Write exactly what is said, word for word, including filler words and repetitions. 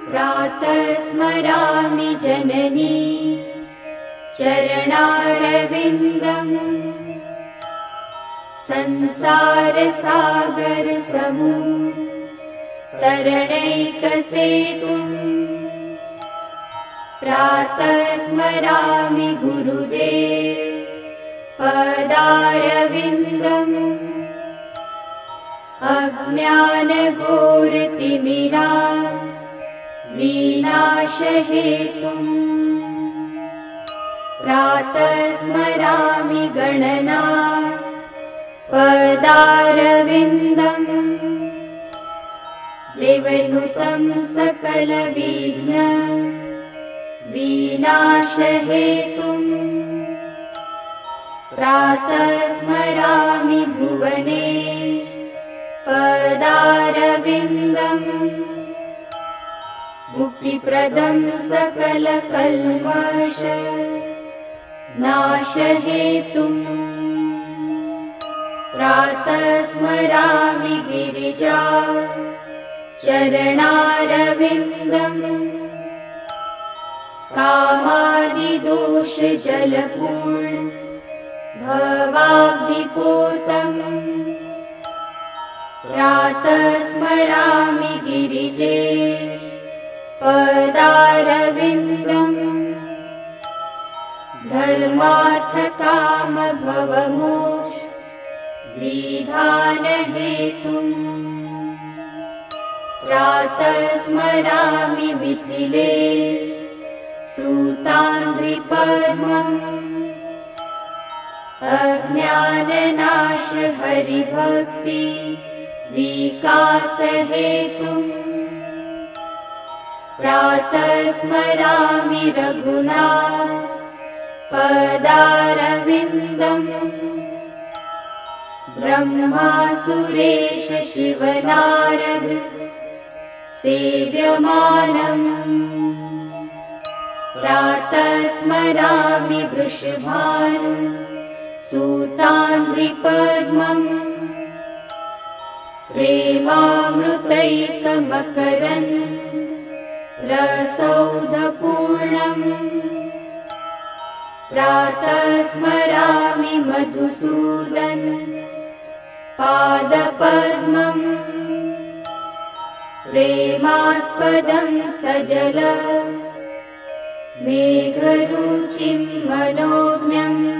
प्रातः स्मरामि जननी चरणारविन्दम् संसारसागरसमुद्रतरणैकसेतुम् प्रातः स्मरामि गुरुदेव पदारविन्दम् अज्ञानघोरतिमिरान्विनाशहेतुम् प्रातः स्मरामि गणनाथ पदारविन्दम् देवनुतं सकलविघ्न विनाशहेतुम् प्रातः स्मरामि भुवनेश पदारविन्दम् मुक्तिप्रदं सकलकल्मष नाशहेतुम् प्रातः स्मरामि गिरिजा चरणारविन्दम् कामादिदोषजलपूर्ण भवाब्धिपोतम् प्रातः स्मरामि गिरिजेश पदारविन्दम् धर्मार्थकामभवमोक्ष विधानहेतुम् प्रातः स्मरामि मिथिलेश सूतान्द्रिपद्मम् अज्ञाननाश हरिभक्ति विकासहेतुम् प्रातः स्मरामि रघुनाथ पदारविन्दम् ब्रह्मा सुरेश शिवनारद सेव्यमानम् प्रातः स्मरामि वृषभानु सूतान्द्रिपद्मम् प्रेमामृतैकमकरन् रसौधपूर्णम् प्रातः स्मरामि मधुसूदन पादपद्मम् प्रेमास्पदं सजल मेघरुचिं मनोज्ञम्